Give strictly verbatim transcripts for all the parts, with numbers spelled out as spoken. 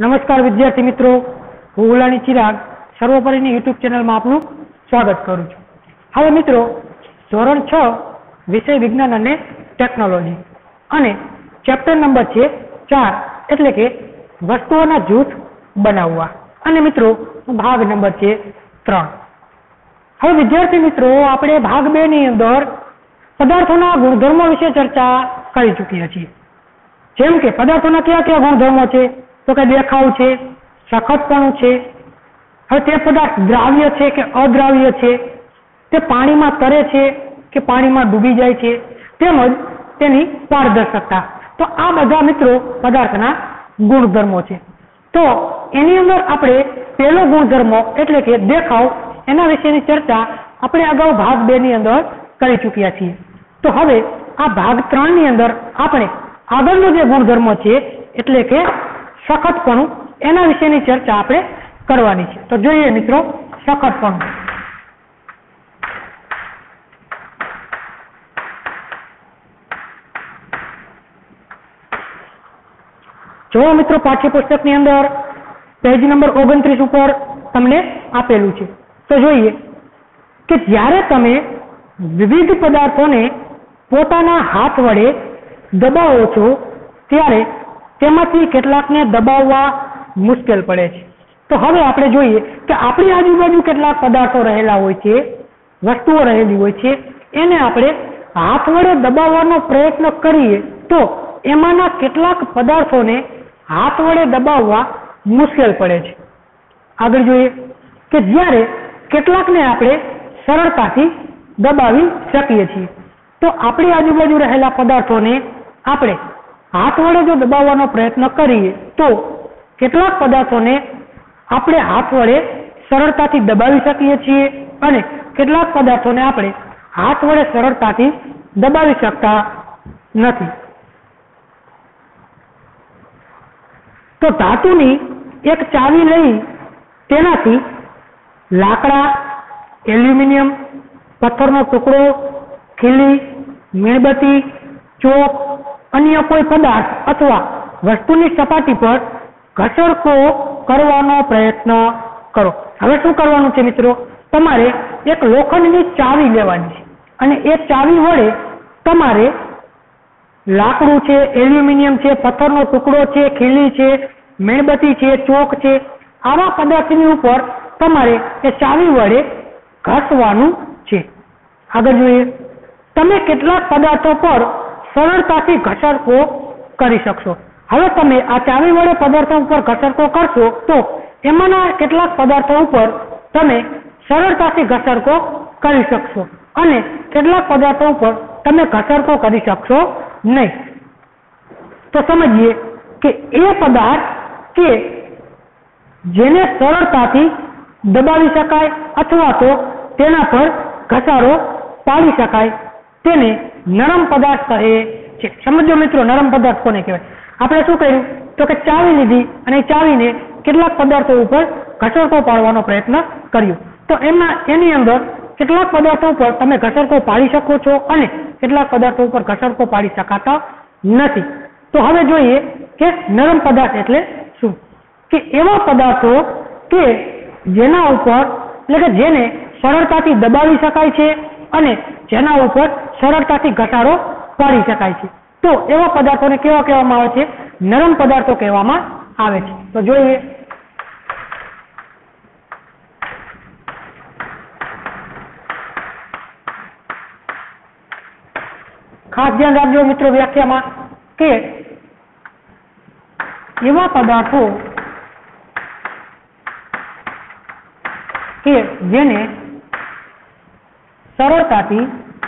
नमस्कार विद्यार्थी मित्रों, हूँ उलानी चिराग सर्वोपरि यूट्यूब चेनल में आपनु स्वागत करूँ छूं। हवे मित्रों, धोरण छ विषय विज्ञान अने टेक्नोलॉजी अने चेप्टर नंबर छे चार एटले के वस्तुओना जूथ बनाववा अने मित्रों भाग नंबर छे त्रण। हवे विद्यार्थी मित्रों, आपणे भाग बे नी अंदर पदार्थोना गुणधर्मो विषे चर्चा करी चूक्या छीए। जेम के पदार्थोना क्या क्या गुणधर्मो छे, तो के देखाव छे, सखतपणुं छे, हवे ते पदार्थ द्राव्य छे के अद्राव्य छे, ते पाणीमां तरे छे के पाणीमां डूबी जाय छे, तेमज तेनी पारदर्शकता। तो आ बधा मित्रों पदार्थना गुणधर्मो छे। तो एनी अंदर आपणे पहेलो गुणधर्म एटले के देखाव एना विशेनी चर्चा आपणे अगाऊ भाग बे नी अंदर करी चूक्या छीए। तो हवे आ भाग त्रण नी अंदर आपणे आगळनो जे गुणधर्म छे एटले के सखतपणुं एना विशेनी चर्चा आपणे करवानी छे। तो जोईए मित्रों सखतपणुं। जो मित्रों पाठ्यपुस्तक नी अंदर पेज नंबर ओगणत्रीस पर तमने आपेलू छे। तो जोईए के ज्यारे तमे विविध पदार्थोने पोताना हाथ वडे दबावो छो त्यारे तेमांथी केटलाकने दबाववा मुश्केल पड़े छे। तो हवे आपणे जोईए के आपणी आजुबाजु केटलाक पदार्थो रहेला होय छे, वस्तुओ रहेली होय छे, एने आपणे हाथ वडे दबावવાનો प्रयत्न करीए तो एमांना केटलाक पदार्थोने हाथ वडे दबाववा मुश्केल पड़े छे। आगळ जोईए के ज्यारे केटलाकने आपणे सरळताथी दबावी शकीए छीए। तो आपणी आजुबाजु रहेला पदार्थोने आपणे हाथ वडे जो दबावવાનો प्रयत्न करीए तो केटलाक पदार्थोने आपणे हाथ वडे सरळताथी दबावी शकीए छीए अने केटलाक पदार्थोने आपणे हाथ वडे सरळताथी दबावी शकता नथी। तो धातुनी एक चावी लई तेनाथी लाकड़ा, एल्युमिनियम, पत्थरनो टुकड़ो, खीली, मीणबत्ती, चोक, अन्य कोई पदार्थ अथवा वस्तुनी सपाटी पर घसरको करवानो प्रयत्न करो। हवे शुं करवानुं छे मित्रों, तमारे एक लोखंडनी चावी लेवानी छे अने ए चावी वडे तमारे लाकड़ू छे, एल्युमिनियम छे, पत्थरनो टुकड़ो छे, खीली छे, मीणबत्ती छे, चोक छे, आवा पदार्थनी उपर तमारे ए चावी वडे घसवानुं छे। आगळ जोईए, तमे केटलाक पदार्थो पर सरळताथी घसरको करी शकशो। हवे तमे आ चावी वडे पदार्थो पर घसरको करशो तो एमांना केटलाक पदार्थो उपर तमे सरळताथी घसरको करी शकशो अने केटलाक पदार्थो उपर तमे घसरको करी शकशो नहीं। तो समझिए कि ए पदार्थ के जेने सरळताथी दबावी शकाय अथवा तो तेना पर घसारो पाड़ी शकाय तेने नरम पदार्थ कहे छे। समझो मित्रों, नरम पदार्थ कोने कहेवाय? आपणे शुं कर्युं तो के चावी लीधी अने चावीने केटलाक पदार्थो उपर घसरको पाडવાનો प्रयत्न कर्यो। तो एमां एनी अंदर केटलाक पदार्थो पर तमे घसरको पाडी शको छो अने केटलाक पदार्थो पर घसरको पाडी शकाता नथी। तो हवे जोईए के नरम पदार्थ एटले शुं, के एवा पदार्थो के जेना उपर એટલે કે જેને સરળતાથી દબાવી શકાય છે અને જેના ઉપર સરળતાથી ઘટાડો પાડી શકાય છે, તો એવા પદાર્થોને કેવા કહેવામાં આવે છે? નરમ પદાર્થો કહેવામાં આવે છે। તો જોઈએ ખાસ ધ્યાન રાખજો મિત્રો વ્યાખ્યામાં કે એવા પદાર્થો કે જેને સરળતાથી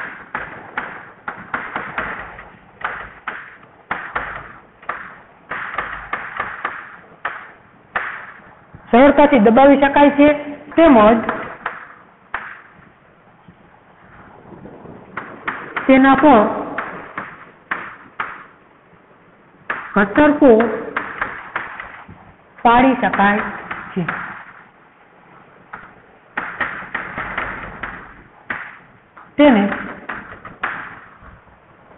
સરળતાથી દબાવી શકાય છે તેમજ તેના પર ઘસરકો પાડી શકાય છે। તેને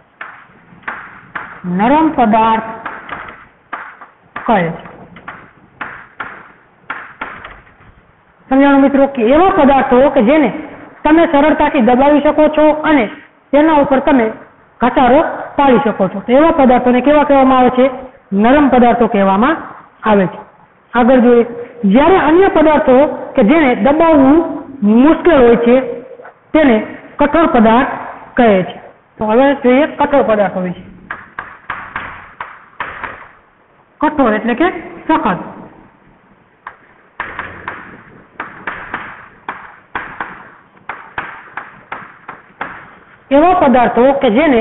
નરમ પદાર્થ કહે છે। સમજાણું મિત્રો કે એવા પદાર્થો કે જેને તમે સરળતાથી દબાવી શકો છો અને તેના ઉપર તમે ઘસારો પાડી શકો છો, તો એવા પદાર્થોને કેવા કહેવામાં આવે છે? નરમ પદાર્થો કહેવામાં આવે છે. આગળ જોઈએ, જ્યારે અન્ય પદાર્થો કે જેને દબાવવું મુશ્કેલ હોય છે તેને કઠોર પદાર્થ કહે છે. તો હવે જોઈએ કઠોર પદાર્થો વિશે. કઠોર એટલે કે સખત. એવા પદાર્થો કે જેને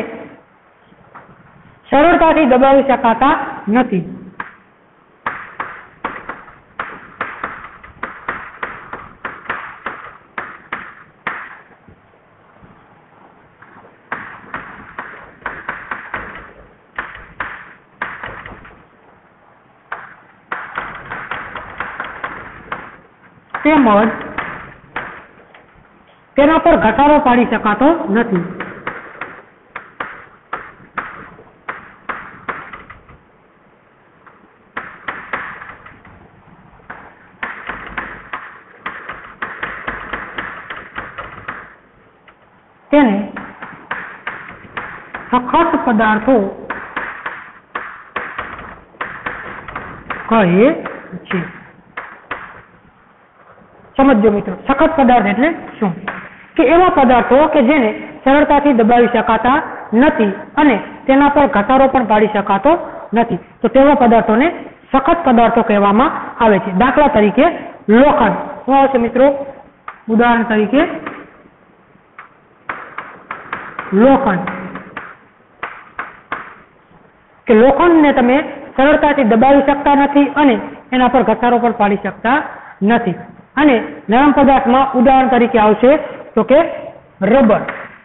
સરળતાથી દબાવી શકાતા નથી. તેમજ તેના પર ઘટાડો પાડી શકાતો નથી. તેને સખત પદાર્થો કહે છે. સમજો મિત્રો, સખત પદાર્થ એટલે શું? કે એવા પદાર્થો કે જેને સરળતાથી દબાવી શકાતા નથી અને તેના પર ઘટાડો પણ પાડી શકાતો નથી, તો તેવા પદાર્થોને સખત પદાર્થો કહેવામાં આવે છે. દાખલા તરીકે લોખંડ. શું આવશે મિત્રો? ઉદાહરણ તરીકે લોખંડ. કે લોખંડને તમે સરળતાથી દબાવી શકતા નથી અને એના પર ઘસારો પણ પાડી શકતા નથી. અને નરમ પદાર્થમાં ઉદાહરણ તરીકે આવશે તો કે રબર.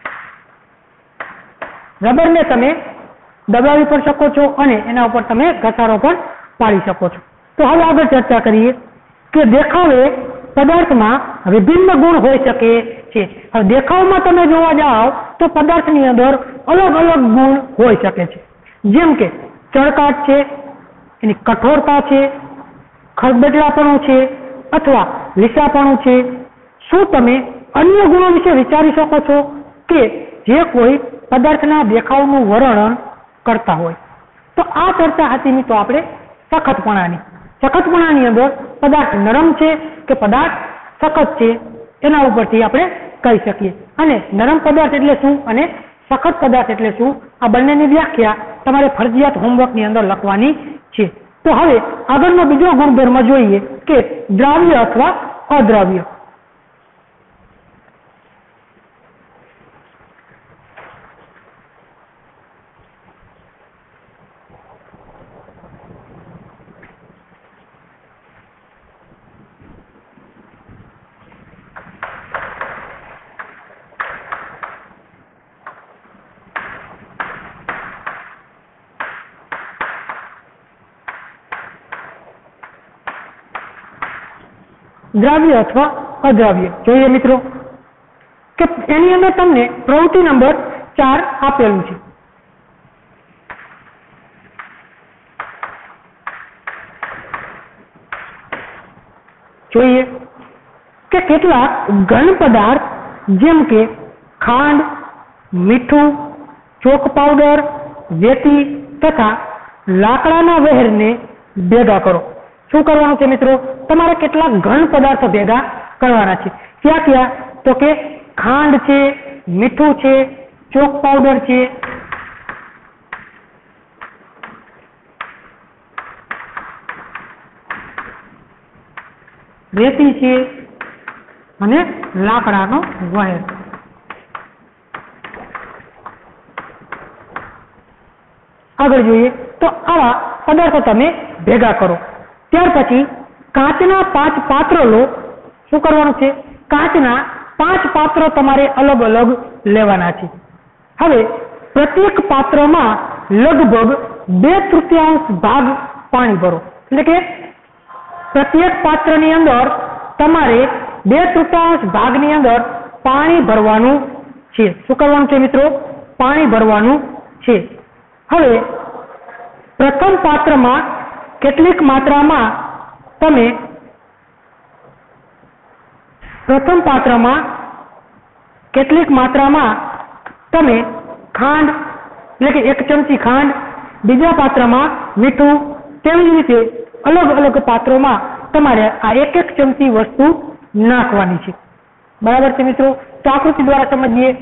રબરને તમે દબાવી પણ શકો છો અને એના ઉપર તમે ઘસારો પણ પાડી શકો છો. તો હવે આગળ ચર્ચા કરીએ કે દેખાવે પદાર્થમાં વિભિન્ન ગુણ હોઈ શકે છે. હવે દેખાવમાં તમે જોવા જાઓ તો પદાર્થની અંદર અલગ અલગ ગુણ હોઈ શકે છે, જેમ કે ચળકાટ છે, એની કઠોરતા છે, ખરબચડાપણું છે અથવા લીસાપણું છે. શું તમે અન્ય ગુણો વિશે વિચારી શકો છો કે જે કોઈ પદાર્થના દેખાવનું વર્ણન કરતા હોય? તો આ ચર્ચા હતી મિત્રો આપણે સખતપણાની. સખતપણાની અંદર પદાર્થ નરમ છે કે પદાર્થ સખત છે એના ઉપરથી આપણે કહી શકીએ. અને નરમ પદાર્થ એટલે શું અને સખત પદાર્થ એટલે શું, આ બંનેની વ્યાખ્યા તમારે ફરજિયાત હોમવર્કની અંદર લખવાની છે. તો હવે આગળનો બીજો ગુણધર્મ જોઈએ કે દ્રાવ્ય અથવા અદ્રાવ્ય. દ્રાવ્ય અથવા અદ્રાવ્ય જોઈએ મિત્રો કે એની અંદર તમને પ્રવૃત્તિ નંબર ચાર આપેલું છે. જોઈએ કે કેટલાક ઘન પદાર્થ જેમ કે ખાંડ, મીઠું, ચોક પાવડર, વેતી તથા લાકડાના વહેરને ભેગા કરો. શું કરવાનું છે મિત્રો? તમારે કેટલાક ઘન પદાર્થો ભેગા કરવાના છે. ક્યાં ક્યાં? તો કે ખાંડ છે, મીઠું છે, ચોક પાવડર છે, રેતી છે અને લાકડાનો વહેર. આગળ જોઈએ તો આવા પદાર્થો તમે ભેગા કરો. ત્યાર પછી કાચના પાંચ પાત્રો લો. શું કરવાનું છે? કાચના પાંચ પાત્રો તમારે અલગ અલગ લેવાના છે. હવે પ્રત્યેક પાત્રમાં લગભગ બે તૃતીયાંશ ભાગ પાણી ભરો. એટલે કે પ્રત્યેક પાત્રની અંદર તમારે બે તૃતીયાંશ ભાગની અંદર પાણી ભરવાનું છે. શું કરવાનું છે મિત્રો? પાણી ભરવાનું છે. હવે પ્રથમ પાત્રમાં કેટલીક માત્રામાં તમે प्रथम पात्र में केटलीक मात्रा में तमे खांड એટલે કે एक चमची खांड, बीजा पात्र में मीठू, तेवी ज रीते अलग अलग पात्रों में तमारे आ एक एक चमची वस्तु नाखवानी छे। बराबर छे मित्रों? तो आकृति द्वारा समझिए।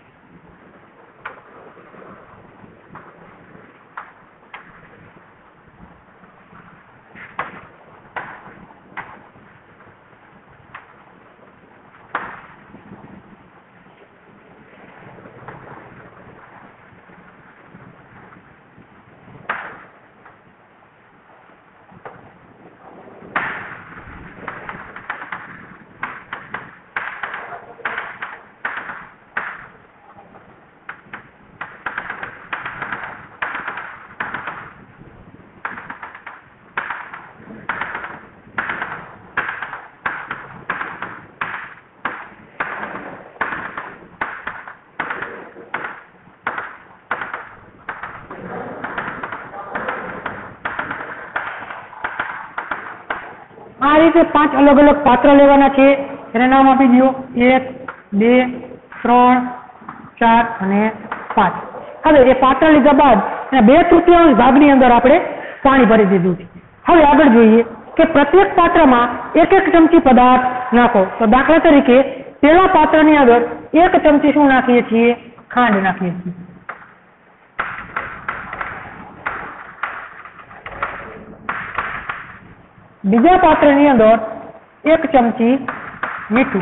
आ रीते पांच अलग अलग पात्र लेवाना छे। एने नाम आपी दो, एक, बे, त्रण, चार अने पांच। हवे ए पात्र लीधा बाद बे तृतीयांश भागनी अंदर आपणे पाणी भरी दीधुं छे। हवे आगळ जोईए के प्रत्येक पात्र में एक एक चमची पदार्थ नाखो। तो दाखला तरीके पहला पात्रनी अंदर एक चमची शुं नाखीए छीए? खांड नाखीए छीए। बीजा पात्रनी अंदर एक चमची मीठू,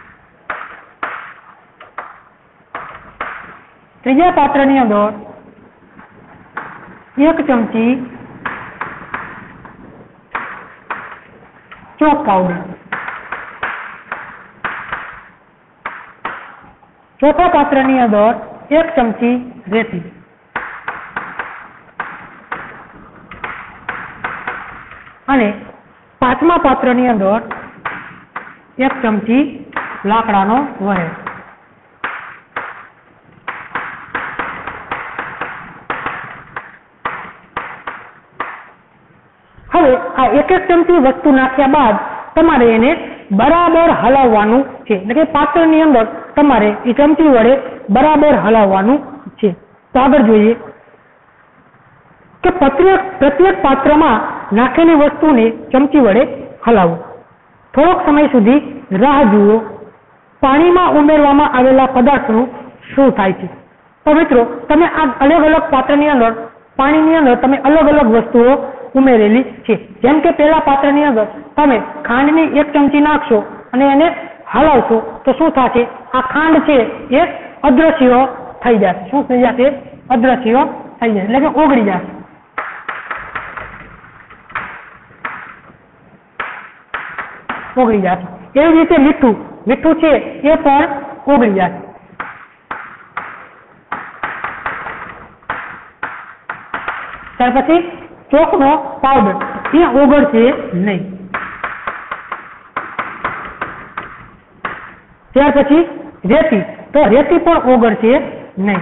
तीजा पात्रनी अंदर एक चमची चॉक पाउडर, चौथा पात्रनी अंदर एक चमची रेती अने पांचमा पात्रनी अंदर एक चमची लाकडानो वहेर। हवे आ एक एक चमची वस्तु नाख्या बाद तमारे एने बराबर हलाववानुं छे। એટલે કે પાત્રની અંદર તમારે એ ચમચી વડે બરાબર હલાવવાનું છે। તો આગળ જોઈએ કે પ્રત્યેક પ્રત્યેક પાત્રમાં નાખેલી વસ્તુને ચમચી વડે હલાવો। થોડોક સમય સુધી રાહ જુઓ પાણીમાં ઉમેરવામાં આવેલા પદાર્થનું શું થાય છે। તો મિત્રો તમે આ અલગ અલગ પાત્રની અંદર પાણીની અંદર તમે અલગ અલગ વસ્તુઓ ઉમેરેલી છે। જેમ કે પહેલા પાત્રની અંદર તમે ખાંડની એક ચમચી નાખશો અને એને હલાવશો તો શું થશે? આ ખાંડ છે એ અદ્રશ્ય થઈ જશે। શું થઈ જશે? અદ્રશ્ય થઈ જશે એટલે કે ઓગળી જશે। ઓગળી જશે। એવી રીતે મીઠું મીઠું છે એ પણ ઓગળી જશે। ત્યાર પછી ચોકનો પાવડર એ ઓગળશે નહીં। ત્યાર પછી રેતી, તો રેતી પણ ઓગળશે નહીં।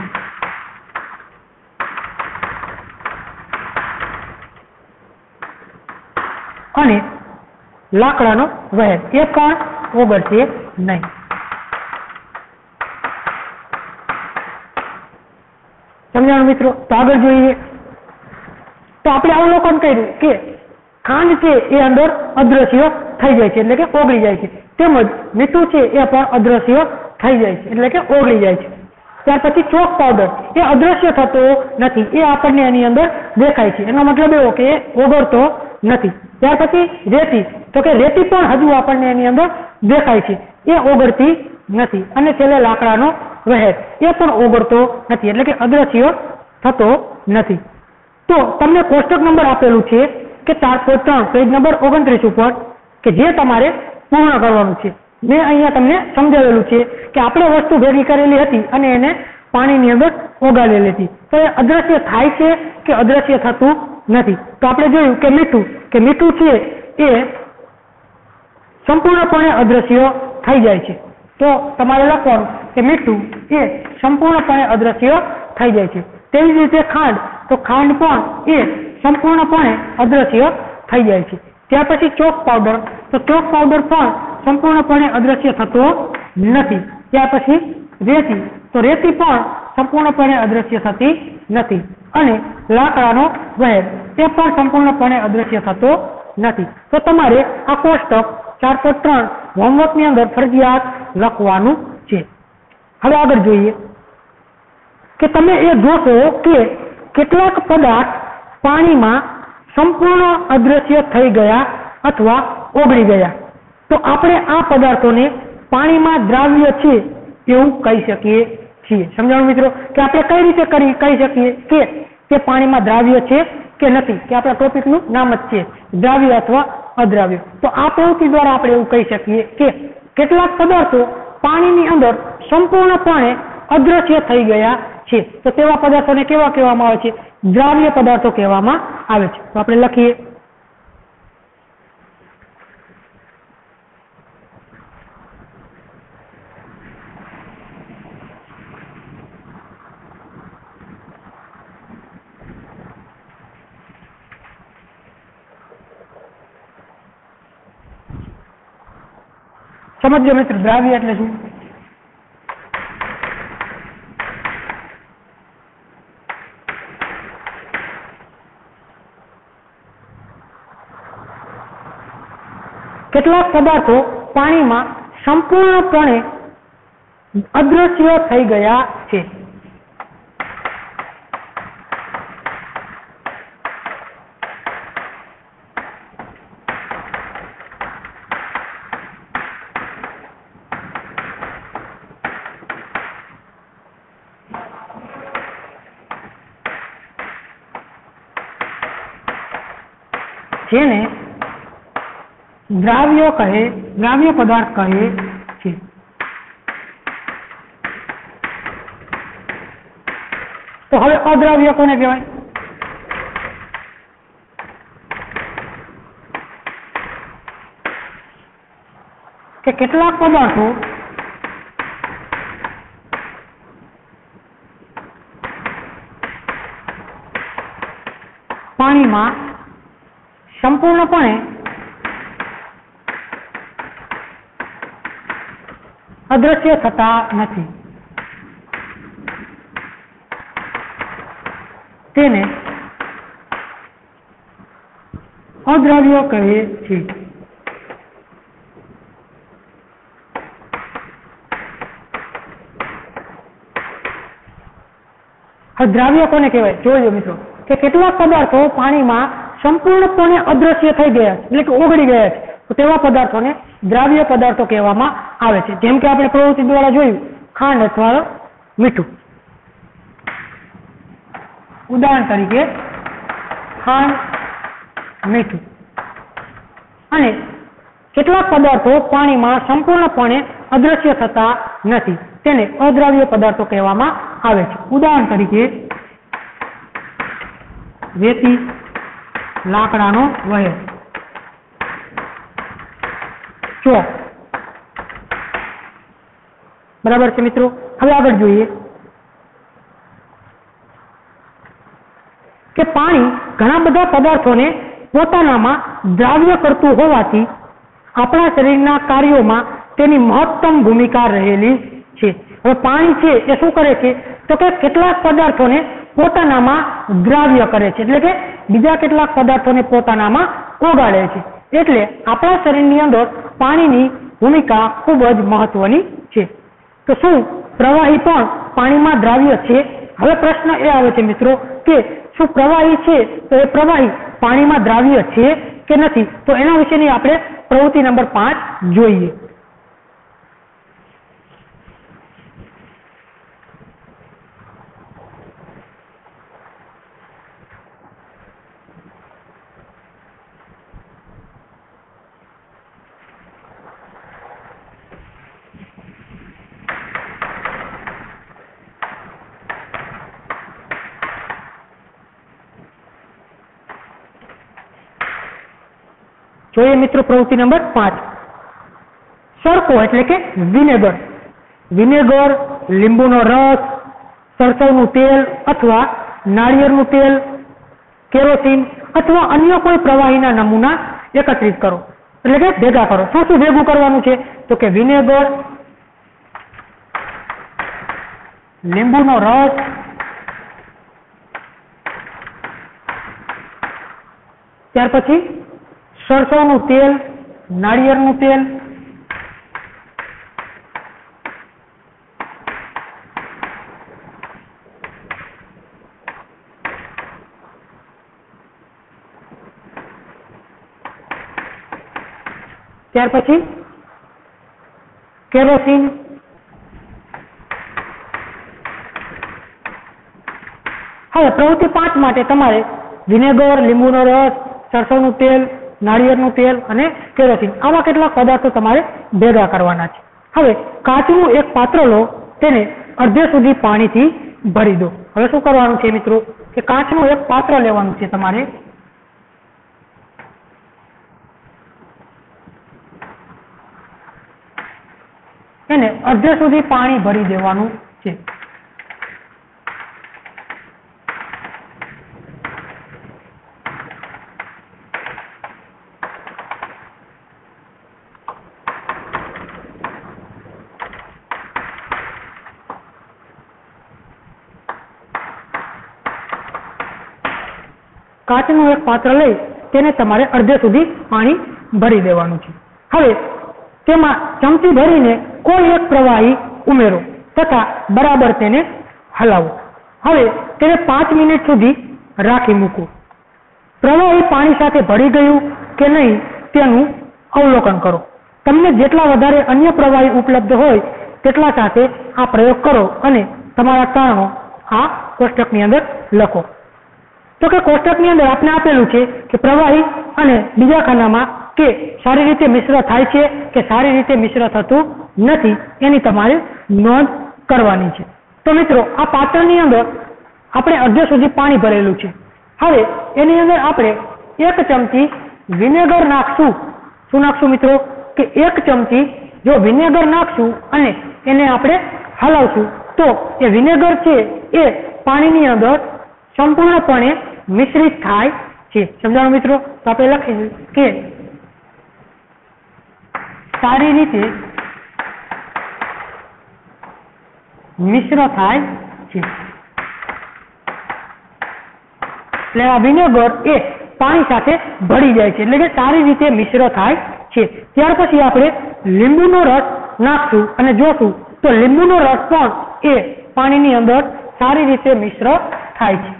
અને લાકડાનો વહેર એ પણ ઓગળશે નહીં। સમજાણું મિત્રો? તો આગળ જોઈએ તો આપણે અવલોકન કર્યું કે ખાંડ છે એ અંદર અદ્રશ્ય થઈ જાય છે એટલે કે ઓગળી જાય છે, તેમજ મીઠું છે એ પણ અદ્રશ્ય થઈ જાય છે એટલે કે ઓગળી જાય છે। ત્યાર પછી ચોક પાવડર એ અદ્રશ્ય થતો નથી, એ આપણને એની અંદર દેખાય છે, એનો મતલબ એવો કે એ ઓગળતો નથી। ત્યાર પછી રેતી, તો કે રેતી પણ હજુ આપણને એની અંદર દેખાય છે, એ ઓગળતી નથી। અને છેલ્લે લાકડાનો વહેર એ પણ ઓગળતો નથી એટલે કે અદ્રશ્ય થતો નથી। તો તમને કોષ્ટક નંબર આપેલું છે કે ચાર પોઈન્ટ ત્રણ પેજ નંબર ઓગણત્રીસ ઉપર કે જે તમારે પૂર્ણ કરવાનું છે। મેં અહીંયા તમને સમજાવેલું છે કે આપણે વસ્તુ ભેગી કરેલી હતી અને એને પાણીની અંદર ઓગાળેલી હતી, તો એ અદ્રશ્ય થાય છે કે અદ્રશ્ય થતું નથી। તો આપણે જોયું કે મીઠું કે મીઠું છે એ સંપૂર્ણપણે અદ્રશ્ય થઈ જાય છે। તો તમારે લખવાનું કે મીઠું એ સંપૂર્ણપણે અદ્રશ્ય થઈ જાય છે। તેવી જ રીતે ખાંડ, તો ખાંડ પણ એ સંપૂર્ણપણે અદ્રશ્ય થઈ જાય છે। ત્યાર પછી ચોક પાવડર, તો ચોક પાવડર પણ સંપૂર્ણપણે અદ્રશ્ય થતો નથી. ત્યાર પછી રેતી, તો રેતી પણ સંપૂર્ણપણે અદ્રશ્ય થતી નથી. અને લાકડાનો વહેર તે પણ સંપૂર્ણપણે અદ્રશ્ય થતો નથી. તો તમારે આ કોષ્ટક ચાર પોઈન્ટ ત્રણ હોમવર્કની અંદર ફરજિયાત લખવાનું છે. હવે આગળ જોઈએ કે તમે એ જોશો કે કેટલાક પદાર્થ પાણીમાં સંપૂર્ણ અદ્રશ્ય થઈ ગયા અથવા ઓગળી ગયા. તો આપણે આ પદાર્થોને પાણીમાં દ્રાવ્ય છે એવું કહી શકીએ છીએ. સમજાણું મિત્રો કે આપણે કઈ રીતે કરી કહી શકીએ કે તે પાણીમાં દ્રાવ્ય છે કે નથી, કે આપણા ટોપિકનું નામ જ છે દ્રાવ્ય અથવા અદ્રાવ્ય. તો આ પ્રવૃત્તિ દ્વારા આપણે એવું કહી શકીએ કે કેટલાક પદાર્થો પાણીની અંદર સંપૂર્ણપણે અદ્રશ્ય થઈ ગયા છે. તો તેવા પદાર્થોને કેવા કહેવામાં આવે છે? દ્રાવ્ય પદાર્થો કહેવામાં આવે છે. તો આપણે લખીએ સમજો મિત્રો, દ્રાવ્ય એટલે શું? કેટલાક પદાર્થો પાણીમાં સંપૂર્ણપણે અદ્રશ્ય થઈ ગયા છે. જેને દ્રાવ્ય કહે દ્રાવ્ય પદાર્થ કહે છે. તો હવે અદ્રાવ્ય કોને કહેવાય? કે કેટલાક પદાર્થો પાણીમાં સંપૂર્ણપણે અદ્રશ્ય થતા નથી. તેને અદ્રાવ્ય કહે છે. દ્રાવ્ય કોને કહેવાય? જોજો મિત્રો કે કેટલાક પદાર્થો પાણીમાં સંપૂર્ણપણે અદ્રશ્ય થઈ ગયા એટલે કે ઓગળી ગયા છે. તો તેવા પદાર્થોને દ્રાવ્ય પદાર્થો કહેવામાં આવે છે. જેમ કે આપણે પ્રવૃત્તિ દ્વારા જોયું ખાંડ અથવા મીઠું. ઉદાહરણ તરીકે ખાંડ, મીઠું. અને કેટલાક પદાર્થો પાણીમાં સંપૂર્ણપણે અદ્રશ્ય થતા નથી, તેને અદ્રાવ્ય પદાર્થો કહેવામાં આવે છે. ઉદાહરણ તરીકે રેતી, લાકડાનો વહેર, ચોક. બરાબર છે મિત્રો. હવે આગળ જોઈએ કે પાણી ઘણા બધા પદાર્થોને પોતાનામાં દ્રાવ્ય કરતું હોવાથી આપણા શરીરના કાર્યોમાં તેની મહત્તમ ભૂમિકા રહેલી છે. હવે પાણી છે એ શું કરે છે? તો કે કેટલાક પદાર્થોને પોતાનામાં દ્રાવ્ય કરે છે, એટલે કે બીજા કેટલાક પદાર્થોને પોતાનામાં ઓગાળે છે. એટલે આપણા શરીરની અંદર પાણીની ભૂમિકા ખૂબ જ મહત્વની છે. તો શું પ્રવાહી પણ પાણીમાં દ્રાવ્ય છે? હવે પ્રશ્ન એ આવે છે મિત્રો કે શું પ્રવાહી છે તો એ પ્રવાહી પાણીમાં દ્રાવ્ય છે કે નથી? તો એના વિશેની આપણે પ્રવૃત્તિ નંબર પાંચ જોઈએ. જોઈએ મિત્રો પ્રવૃત્તિ નંબર પાંચ. સરકો એટલે કે વિનેગર. વિનેગર, લીંબુનો રસ, સરસવનું તેલ અથવા નાળિયેરનું તેલ, કેરોસીન અથવા અન્ય કોઈ પ્રવાહીના નમૂના એકત્રિત કરો. એટલે કે ભેગા કરો. શું શું ભેગું કરવાનું છે? તો કે વિનેગર, લીંબુનો રસ, ત્યાર પછી સરસવનું તેલ, નાળિયેરનું તેલ, ત્યાર પછી કેરોસીન, હવે પ્રવૃત્તિ પાંચ માટે તમારે વિનેગર, લીંબુનો રસ, સરસવનું તેલ, નાળિયેરનું તેલ અને કેરોસીન આવા કેટલાક પદાર્થો તમારે ભેગા કરવાના છે. હવે કાચનું એક પાત્ર લો, તેને અડધે સુધી પાણીથી ભરી દો. હવે શું કરવાનું છે મિત્રો કે કાચનું એક પાત્ર લેવાનું છે તમારે, એને અડધે સુધી પાણી ભરી દેવાનું છે. કાચનું એક પાત્ર લઈ તેને તમારે અડધે સુધી પાણી ભરી દેવાનું છે. હવે તેમાં ચમચી ભરીને કોઈ એક પ્રવાહી ઉમેરો તથા બરાબર તેને હલાવો. હવે તેને પાંચ મિનિટ સુધી રાખી મૂકો. પ્રવાહી પાણી સાથે ભળી ગયું કે નહીં તેનું અવલોકન કરો. તમને જેટલા વધારે અન્ય પ્રવાહી ઉપલબ્ધ હોય તેટલા સાથે આ પ્રયોગ કરો અને તમારા તારણો આ કોષ્ટકની અંદર લખો. તો કે કોષ્ટકની અંદર આપણે આપેલું છે કે પ્રવાહી અને બીજા ખાનામાં કે સારી રીતે મિશ્ર થાય છે કે સારી રીતે મિશ્ર થતું નથી એની તમારે નોંધ કરવાની છે. તો મિત્રો આ પાત્રની અંદર આપણે અડધે સુધી પાણી ભરેલું છે. હવે એની અંદર આપણે એક ચમચી વિનેગર નાખશું. શું નાખશું મિત્રો કે એક ચમચી જો વિનેગર નાખશું અને એને આપણે હલાવશું તો એ વિનેગર છે એ પાણીની અંદર સંપૂર્ણપણે મિશ્રિત થાય છે. સમજાણું મિત્રો? તો આપણે લખીશું કે સારી રીતે મિશ્ર થાય છે. એટલે આ વિનેગર એ પાણી સાથે ભળી જાય છે એટલે કે સારી રીતે મિશ્ર થાય છે. ત્યાર પછી આપણે લીંબુનો રસ નાખશું અને જોશું તો લીંબુનો રસ પણ એ પાણીની અંદર સારી રીતે મિશ્ર થાય છે.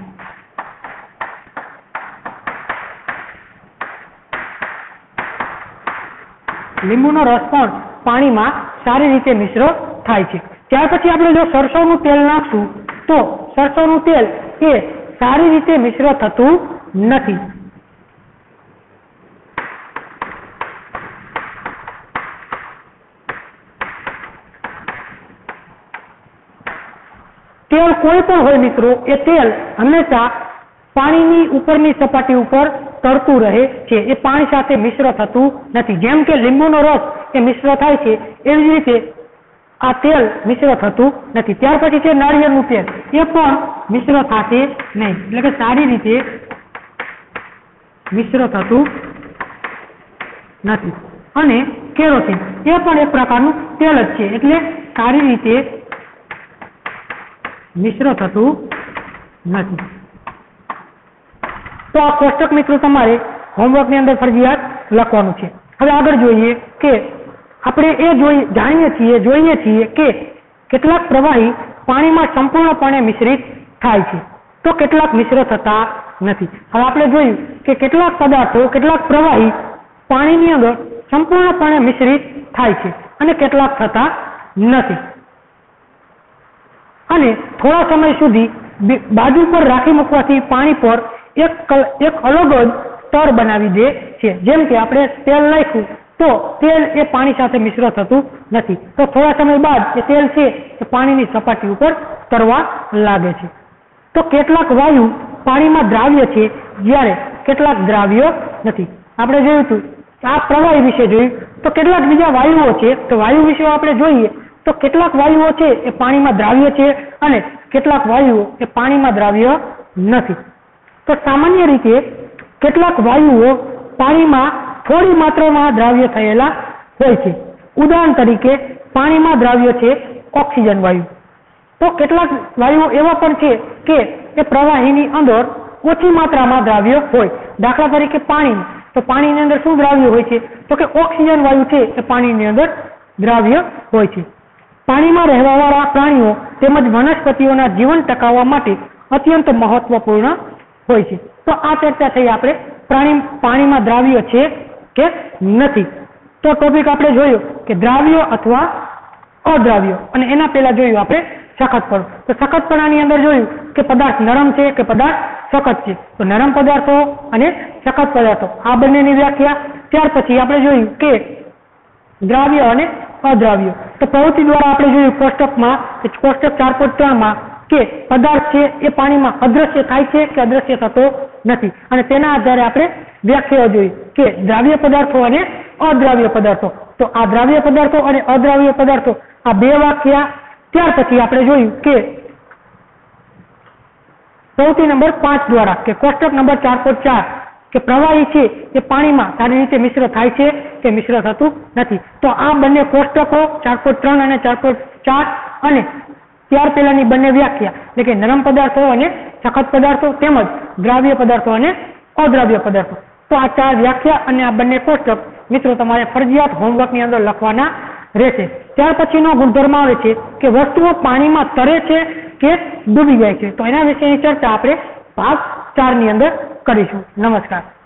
લીંબુનો રસ પણ પાણીમાં સારી રીતે મિશ્ર થાય છે. ત્યાર પછી આપણે જો સરસવનું તેલ નાખશું તો સરસવનું તેલ એ સારી રીતે મિશ્ર થતું નથી. તેલ કોઈ પણ હોય મિત્રો એ તેલ હંમેશા પાણીની ઉપરની સપાટી ઉપર તરતું રહે છે. એ પાણી સાથે મિશ્ર થતું નથી. જેમ કે લીંબુનો રસ એ મિશ્ર થાય છે એવી જ રીતે આ તેલ મિશ્ર થતું નથી. ત્યાર પછી છે નાળિયેરનું તેલ, એ પણ મિશ્ર થશે નહીં એટલે કે સારી રીતે મિશ્ર થતું નથી. અને કેરોસીન એ પણ એક પ્રકારનું તેલ જ છે એટલે સારી રીતે મિશ્ર થતું નથી. તો આ કોષ્ટક મિત્રો તમારે હોમવર્કની અંદર ફરજિયાત લખવાનું છે. હવે આગળ જોઈએ કે આપણે એ જોઈ જાણીએ છીએ જોઈએ છીએ કે કેટલાક પ્રવાહી પાણીમાં સંપૂર્ણપણે મિશ્રિત થાય છે તો કેટલાક મિશ્ર થતા નથી. હવે આપણે જોયું કે કેટલાક પદાર્થો કેટલાક પ્રવાહી પાણીની અંદર સંપૂર્ણપણે મિશ્રિત થાય છે અને કેટલાક થતા નથી. અને થોડા સમય સુધી બાજુ પર રાખી મૂકવાથી પાણી પર એક એક અલગ જ સ્તર બનાવી દે છે. જેમ કે આપણે તેલ નાખ્યું તો તેલ એ પાણી સાથે મિશ્ર થતું નથી તો થોડા સમય બાદ એ તેલ છે એ પાણીની સપાટી ઉપર તરવા લાગે છે. તો કેટલાક વાયુ પાણીમાં દ્રાવ્ય છે જ્યારે કેટલાક દ્રાવ્ય નથી. આપણે જોયું હતું આ પ્રવાહી વિશે જોયું તો કેટલાક બીજા વાયુઓ છે તો વાયુ વિશે આપણે જોઈએ તો કેટલાક વાયુઓ છે એ પાણીમાં દ્રાવ્ય છે અને કેટલાક વાયુઓ એ પાણીમાં દ્રાવ્ય નથી. તો સામાન્ય રીતે કેટલાક વાયુઓ પાણીમાં થોડી માત્રામાં દ્રાવ્ય થયેલા હોય છે. ઉદાહરણ તરીકે પાણીમાં દ્રાવ્ય છે ઓક્સિજન વાયુ. તો કેટલાક વાયુઓ એવા પણ છે કે એ પ્રવાહીની અંદર ઓછી માત્રામાં દ્રાવ્ય હોય. દાખલા તરીકે પાણી, તો પાણીની અંદર શું દ્રાવ્ય હોય છે? તો કે ઓક્સિજન વાયુ છે એ પાણીની અંદર દ્રાવ્ય હોય છે. પાણીમાં રહેવાવાળા પ્રાણીઓ તેમજ વનસ્પતિઓના જીવન ટકાવવા માટે અત્યંત મહત્વપૂર્ણ હોય છે. તો આ ચર્ચા થઈ આપણે પ્રાણી પાણીમાં દ્રાવ્ય છે કે નથી. તો ટોપિક આપણે જોયો કે દ્રાવ્ય અથવા અદ્રાવ્ય, અને એના પહેલા જોયું આપણે સખતપણું. તો સખતપણાની અંદર જોયું કે પદાર્થ નરમ છે કે પદાર્થ સખત છે. તો નરમ પદાર્થો અને સખત પદાર્થો આ બંનેની વ્યાખ્યા. ત્યાર પછી આપણે જોયું કે દ્રાવ્ય અને અદ્રાવ્ય. તો પ્રવૃત્તિ દ્વારા આપણે જોયું કોષ્ટકમાં કોષ્ટક ચાર પોઈન્ટ ત્રણ માં કે પદાર્થ છે એ પાણીમાં અદ્રશ્ય થાય છે કે અદ્રશ્ય થતો નથી, અને તેના આધારે આપણે વ્યાખ્યાઓ જોઈ કે દ્રાવ્ય પદાર્થો અને અદ્રાવ્ય પદાર્થો. તો આ દ્રાવ્ય પદાર્થો અને અદ્રાવ્ય પદાર્થો આ બે વ્યાખ્યા. ત્યાર પછી આપણે જોયું કે પ્રવૃત્તિ નંબર પાંચ દ્વારા કે કોષ્ટક નંબર ચાર પોઈન્ટ ચાર કે પ્રવાહી છે એ પાણીમાં સારી રીતે મિશ્ર થાય છે કે મિશ્ર થતું નથી. તો આ બંને કોષ્ટકો ચાર પોઈન્ટ ત્રણ અને ચાર પોઈન્ટ ચાર અને ત્યાર પહેલાની બંને વ્યાખ્યા એટલે કે નરમ પદાર્થો અને સખત પદાર્થો તેમજ દ્રાવ્ય પદાર્થો અને અદ્રાવ્ય પદાર્થો. તો આ ચાર વ્યાખ્યા અને આ બંને કોષ્ટક મિત્રો તમારે ફરજિયાત હોમવર્કની અંદર લખવાના રહેશે. ત્યાર પછીનો ગુણધર્મ આવે છે કે વસ્તુઓ પાણીમાં તરે છે કે ડૂબી જાય છે. તો એના વિશેની ચર્ચા આપણે ભાગ ચાર ની અંદર કરીશું. નમસ્કાર.